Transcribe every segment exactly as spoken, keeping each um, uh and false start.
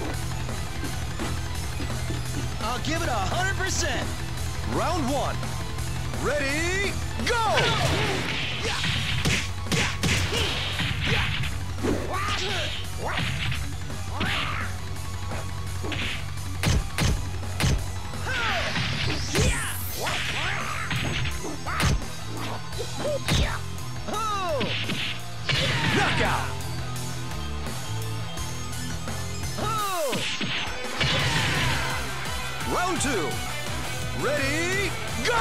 I'll give it a hundred percent. Round one. Ready, go! Knockout! Round two. Ready, go!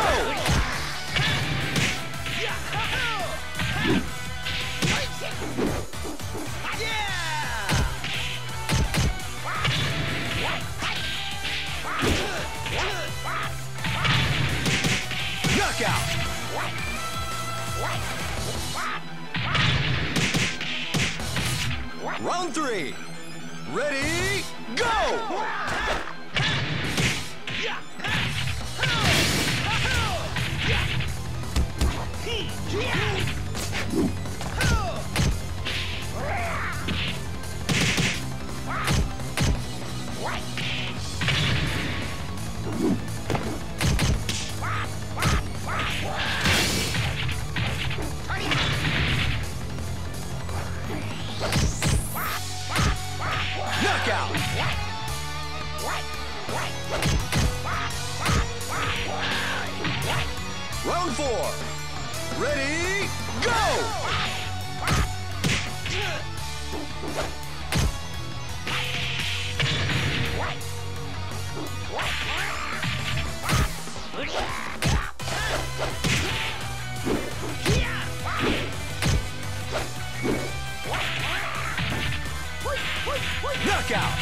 Knockout! Round three. Ready, go! Knockout! Round four. Ready, go! Knockout!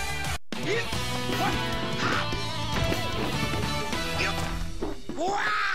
Wow!